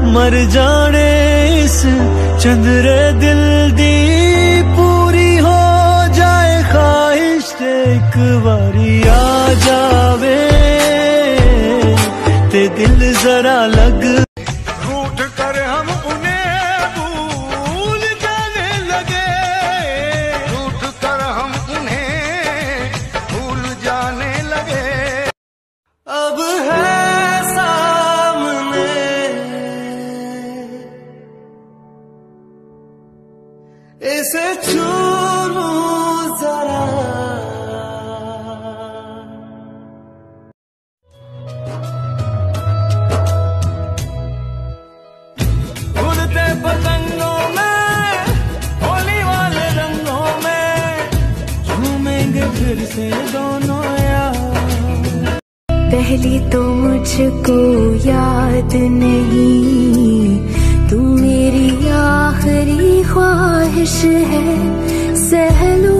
मर जाने इस चंद्रे दिल दी पूरी हो जाए ख्वाहिश एक बारी आ जावे ते दिल जरा लग रूठ कर हम उन्हें भूल जाने लगे, रूठ कर हम उन्हें भूल जाने लगे। अब है सामने इसे छू लूं जरा, उड़ते पतंगों में होली वाले रंगों में झूमेंगे फिर से दोनों यार। पहली तो मुझको याद नहीं, तू मेरी आखिरी ख्वाहिश है, सह लूं